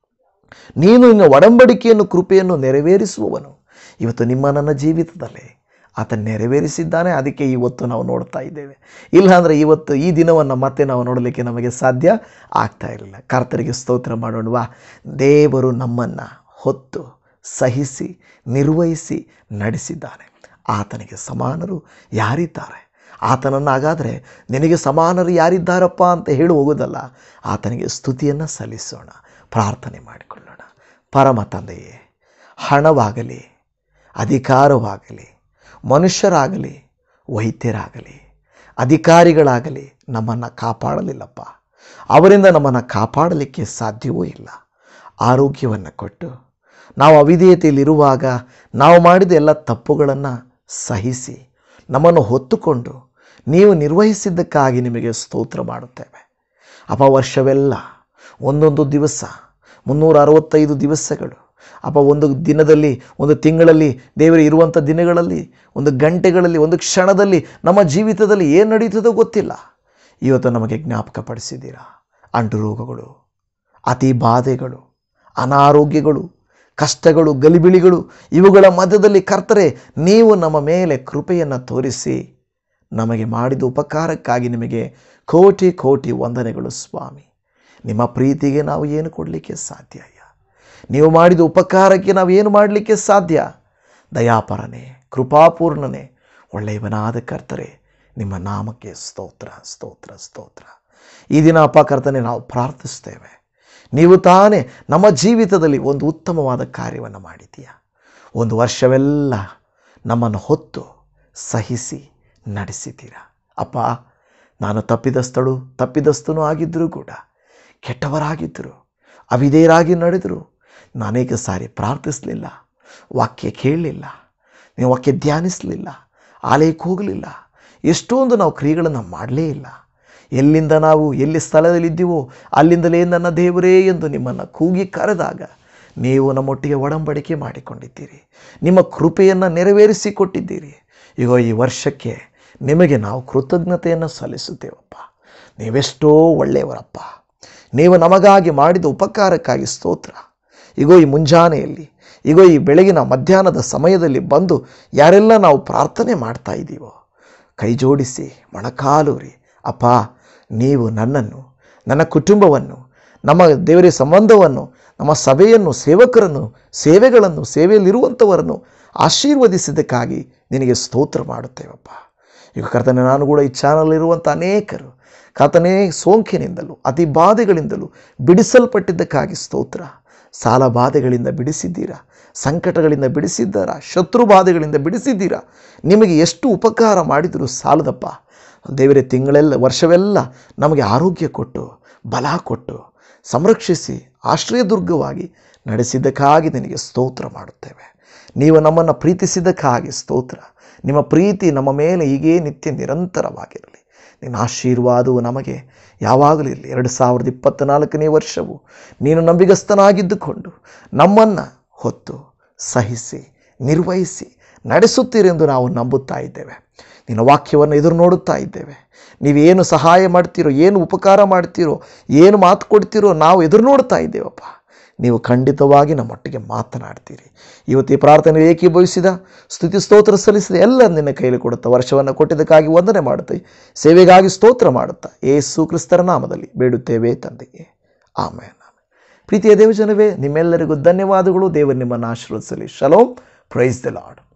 ನೀನು ನಿನ್ನ ಒಡಂಬಡಿಕೆಯನ್ನು ಕೃಪೆಯನ್ನು ನೆರವೇರಿಸುವವನು. ಇವತ್ತು ನಿಮ್ಮ ನನ್ನ ಜೀವಿತದಲ್ಲಿ ಆತ ನೆರವೇರಿಸಿದ್ದಾನೆ. ಅದಕ್ಕೆ ಇವತ್ತು ನಾವು ನೋಡ್ತಾ ಇದ್ದೇವೆ. ಇಲ್ಲಾಂದರೆ ಇವತ್ತು ಈ ದಿನವನ್ನು ಮತ್ತೆ ನಾವು ನೋಡಲಿಕ್ಕೆ ನಮಗೆ ಸಾಧ್ಯ ಆಗ್ತಾ ಇರಲಿಲ್ಲ. ಕರ್ತರಿಗೆ ಸ್ತೋತ್ರ ಮಾಡೋಣವಾ. ದೇವರು ನಮ್ಮನ್ನು ಹೊತ್ತು ಸಹಿಸಿ ನಿರ್ವಹಿಸಿ ನಡೆಸಿದ್ದಾನೆ. ಆತನಿಗೆ ಸಮಾನರು ಯಾರಿದ್ದಾರೆ? ಆತನನ್ನು ಹಾಗಾದರೆ ನಿನಗೆ ಸಮಾನರು ಯಾರಿದ್ದಾರಪ್ಪ ಅಂತ ಹೇಳಿ ಹೋಗೋದಲ್ಲ, ಆತನಿಗೆ ಸ್ತುತಿಯನ್ನು ಸಲ್ಲಿಸೋಣ, ಪ್ರಾರ್ಥನೆ ಮಾಡಿಕೊಳ್ಳೋಣ. ಪರಮ ತಂದೆಯೇ, ಹಣವಾಗಲಿ, ಅಧಿಕಾರವಾಗಲಿ, ಮನುಷ್ಯರಾಗಲಿ, ವೈದ್ಯರಾಗಲಿ, ಅಧಿಕಾರಿಗಳಾಗಲಿ ನಮ್ಮನ್ನು ಕಾಪಾಡಲಿಲ್ಲಪ್ಪ. ಅವರಿಂದ ನಮ್ಮನ್ನು ಕಾಪಾಡಲಿಕ್ಕೆ ಸಾಧ್ಯವೂ ಇಲ್ಲ. ಆರೋಗ್ಯವನ್ನು ಕೊಟ್ಟು ನಾವು ಅವಿಧೇಯತೆಯಲ್ಲಿರುವಾಗ ನಾವು ಮಾಡಿದ ಎಲ್ಲ ತಪ್ಪುಗಳನ್ನು ಸಹಿಸಿ ನಮ್ಮನ್ನು ಹೊತ್ತುಕೊಂಡು ನೀವು ನಿರ್ವಹಿಸಿದ್ದಕ್ಕಾಗಿ ನಿಮಗೆ ಸ್ತೋತ್ರ ಮಾಡುತ್ತೇವೆ. ಅಪ ವರ್ಷವೆಲ್ಲ ಒಂದೊಂದು ದಿವಸ ಮುನ್ನೂರ ಅರವತ್ತೈದು ದಿವಸಗಳು ಅಪ್ಪ, ಒಂದು ದಿನದಲ್ಲಿ, ಒಂದು ತಿಂಗಳಲ್ಲಿ, ದೇವರು ಇರುವಂಥ ದಿನಗಳಲ್ಲಿ, ಒಂದು ಗಂಟೆಗಳಲ್ಲಿ, ಒಂದು ಕ್ಷಣದಲ್ಲಿ ನಮ್ಮ ಜೀವಿತದಲ್ಲಿ ಏನು ನಡೀತದೋ ಗೊತ್ತಿಲ್ಲ. ಇವತ್ತು ನಮಗೆ ಜ್ಞಾಪಕಪಡಿಸಿದ್ದೀರಾ. ಅಂಟು ರೋಗಗಳು, ಅತಿ ಬಾಧೆಗಳು, ಅನಾರೋಗ್ಯಗಳು, ಕಷ್ಟಗಳು, ಗಲಿಬಿಳಿಗಳು, ಇವುಗಳ ಮಧ್ಯದಲ್ಲಿ ಕರ್ತರೆ ನೀವು ನಮ್ಮ ಮೇಲೆ ಕೃಪೆಯನ್ನು ತೋರಿಸಿ ನಮಗೆ ಮಾಡಿದ ಉಪಕಾರಕ್ಕಾಗಿ ನಿಮಗೆ ಕೋಟಿ ಕೋಟಿ ವಂದನೆಗಳು ಸ್ವಾಮಿ. ನಿಮ್ಮ ಪ್ರೀತಿಗೆ ನಾವು ಏನು ಕೊಡಲಿಕ್ಕೆ ಸಾಧ್ಯ? ನೀವು ಮಾಡಿದ ಉಪಕಾರಕ್ಕೆ ನಾವು ಏನು ಮಾಡಲಿಕ್ಕೆ ಸಾಧ್ಯ? ದಯಾಪರನೇ, ಕೃಪಾಪೂರ್ಣನೇ, ಒಳ್ಳೆಯವನಾದ ಕರ್ತರೆ, ನಿಮ್ಮ ನಾಮಕ್ಕೆ ಸ್ತೋತ್ರ ಸ್ತೋತ್ರ ಸ್ತೋತ್ರ. ಈ ದಿನ ಅಪ್ಪ ಕರ್ತನೆ ನಾವು ಪ್ರಾರ್ಥಿಸ್ತೇವೆ. ನೀವು ತಾನೇ ನಮ್ಮ ಜೀವಿತದಲ್ಲಿ ಒಂದು ಉತ್ತಮವಾದ ಕಾರ್ಯವನ್ನು ಮಾಡಿದ್ದೀಯ. ಒಂದು ವರ್ಷವೆಲ್ಲ ನಮ್ಮನ್ನು ಹೊತ್ತು ಸಹಿಸಿ ನಡೆಸಿದ್ದೀರಾ ಅಪ್ಪ. ನಾನು ತಪ್ಪಿದಸ್ತಳು ತಪ್ಪಿದಸ್ತನೂ ಆಗಿದ್ದರೂ ಕೂಡ, ಕೆಟ್ಟವರಾಗಿದ್ದರು, ಅವಿಧೇಯರಾಗಿ ನಡೆದರು, ಅನೇಕ ಸಾರಿ ಪ್ರಾರ್ಥಿಸಲಿಲ್ಲ, ವಾಕ್ಯ ಕೇಳಲಿಲ್ಲ, ನೀವು ವಾಕ್ಯ ಧ್ಯಾನಿಸಲಿಲ್ಲ, ಆಲಯಕ್ಕೆ ಹೋಗಲಿಲ್ಲ, ಎಷ್ಟೊಂದು ನಾವು ಕ್ರಿಯೆಗಳನ್ನು ಮಾಡಲೇ ಇಲ್ಲ. ಎಲ್ಲಿಂದ ನಾವು ಎಲ್ಲಿ ಸ್ಥಳದಲ್ಲಿದ್ದೀವೋ ಅಲ್ಲಿಂದಲೇ ನನ್ನ ದೇವರೇ ಎಂದು ನಿಮ್ಮನ್ನು ಕೂಗಿ ಕರೆದಾಗ ನೀವು ನಮ್ಮೊಟ್ಟಿಗೆ ಒಡಂಬಡಿಕೆ ಮಾಡಿಕೊಂಡಿದ್ದೀರಿ. ನಿಮ್ಮ ಕೃಪೆಯನ್ನು ನೆರವೇರಿಸಿಕೊಟ್ಟಿದ್ದೀರಿ. ಈಗ ಈ ವರ್ಷಕ್ಕೆ ನಿಮಗೆ ನಾವು ಕೃತಜ್ಞತೆಯನ್ನು ಸಲ್ಲಿಸುತ್ತೇವಪ್ಪ. ನೀವೆಷ್ಟೋ ಒಳ್ಳೆಯವರಪ್ಪ. ನೀವು ನಮಗಾಗಿ ಮಾಡಿದ ಉಪಕಾರಕ್ಕಾಗಿ ಸ್ತೋತ್ರ. ಈಗೋ ಈ ಮುಂಜಾನೆಯಲ್ಲಿ, ಈಗೋ ಈ ಬೆಳಗಿನ ಮಧ್ಯಾಹ್ನದ ಸಮಯದಲ್ಲಿ ಬಂದು ಯಾರೆಲ್ಲ ನಾವು ಪ್ರಾರ್ಥನೆ ಮಾಡ್ತಾ ಇದ್ದೀವೋ ಕೈ ಜೋಡಿಸಿ ಮೊಣಕಾಲೂರಿ ಅಪ್ಪ, ನೀವು ನನ್ನನ್ನು, ನನ್ನ ಕುಟುಂಬವನ್ನು, ನಮ್ಮ ದೇವರ ಸಂಬಂಧವನ್ನು, ನಮ್ಮ ಸಭೆಯನ್ನು, ಸೇವಕರನ್ನು, ಸೇವೆಗಳನ್ನು, ಸೇವೆಯಲ್ಲಿರುವಂಥವರನ್ನು ಆಶೀರ್ವದಿಸಿದ್ದಕ್ಕಾಗಿ ನಿನಗೆ ಸ್ತೋತ್ರ ಮಾಡುತ್ತೇವಪ್ಪ. ಈಗ ಕರ್ತನೆ, ನಾನು ಕೂಡ ಈ ಚಾನಲ್ ಅನೇಕರು ಕರ್ತನೇ ಸೋಂಕಿನಿಂದಲೂ ಅತಿ ಬಾಧೆಗಳಿಂದಲೂ ಬಿಡಿಸಲ್ಪಟ್ಟಿದ್ದಕ್ಕಾಗಿ ಸ್ತೋತ್ರ. ಸಾಲ ಬಾಧೆಗಳಿಂದ ಬಿಡಿಸಿದ್ದೀರಾ, ಸಂಕಟಗಳಿಂದ ಬಿಡಿಸಿದ್ದಾರಾ, ಶತ್ರು ಬಾಧೆಗಳಿಂದ ಬಿಡಿಸಿದ್ದೀರಾ. ನಿಮಗೆ ಎಷ್ಟು ಉಪಕಾರ ಮಾಡಿದರೂ ಸಾಲದಪ್ಪ ದೇವರೇ. ತಿಂಗಳೆಲ್ಲ, ವರ್ಷವೆಲ್ಲ ನಮಗೆ ಆರೋಗ್ಯ ಕೊಟ್ಟು, ಬಲ ಕೊಟ್ಟು, ಸಂರಕ್ಷಿಸಿ, ಆಶ್ರಯದುರ್ಗವಾಗಿ ನಡೆಸಿದ್ದಕ್ಕಾಗಿ ನಿನಗೆ ಸ್ತೋತ್ರ ಮಾಡುತ್ತೇವೆ. ನೀವು ನಮ್ಮನ್ನು ಪ್ರೀತಿಸಿದ್ದಕ್ಕಾಗಿ ಸ್ತೋತ್ರ. ನಿಮ್ಮ ಪ್ರೀತಿ ನಮ್ಮ ಮೇಲೆ ಹೀಗೇ ನಿತ್ಯ ನಿರಂತರವಾಗಿರಲಿ. ನಿನ್ನ ಆಶೀರ್ವಾದವು ನಮಗೆ ಯಾವಾಗಲೂ ಇರಲಿ. ಎರಡು ಸಾವಿರದ ಇಪ್ಪತ್ತ್ನಾಲ್ಕನೇ ವರ್ಷವು ನೀನು ನಂಬಿಗಸ್ತನಾಗಿದ್ದುಕೊಂಡು ನಮ್ಮನ್ನು ಹೊತ್ತು ಸಹಿಸಿ ನಿರ್ವಹಿಸಿ ನಡೆಸುತ್ತೀರೆಂದು ನಾವು ನಂಬುತ್ತಾ ಇದ್ದೇವೆ. ನಿನ್ನ ವಾಕ್ಯವನ್ನು ಎದುರು ನೋಡುತ್ತಾ ಇದ್ದೇವೆ. ನೀವೇನು ಸಹಾಯ ಮಾಡ್ತೀರೋ, ಏನು ಉಪಕಾರ ಮಾಡ್ತೀರೋ, ಏನು ಮಾತು ಕೊಡ್ತೀರೋ ನಾವು ಎದುರು ನೋಡ್ತಾ ಇದ್ದೇವಪ್ಪ. ನೀವು ಖಂಡಿತವಾಗಿ ನಮ್ಮೊಟ್ಟಿಗೆ ಮಾತನಾಡ್ತೀರಿ. ಇವತ್ತು ಈ ಪ್ರಾರ್ಥನೆ ಏಕೀಭವಿಸಿದ, ಸ್ತುತಿ ಸ್ತೋತ್ರ ಸಲ್ಲಿಸಿದ ಎಲ್ಲ ನಿನ್ನ ಕೈಲಿ ಕೊಡುತ್ತಾ, ವರ್ಷವನ್ನು ಕೊಟ್ಟಿದ್ದಕ್ಕಾಗಿ ವಂದನೆ ಮಾಡುತ್ತೆ, ಸೇವೆಗಾಗಿ ಸ್ತೋತ್ರ ಮಾಡುತ್ತಾ ಯೇಸು ಕ್ರಿಸ್ತರ ನಾಮದಲ್ಲಿ ಬೇಡುತ್ತೇವೆ ತಂದೆಯೇ, ಆಮೇನ್. ಪ್ರೀತಿಯ ದೇವಜನವೇ, ನಿಮ್ಮೆಲ್ಲರಿಗೂ ಧನ್ಯವಾದಗಳು. ದೇವರು ನಿಮ್ಮನ್ನು ಆಶೀರ್ವದಿಸಲಿ. ಶಲೋಮ್. Praise the lord.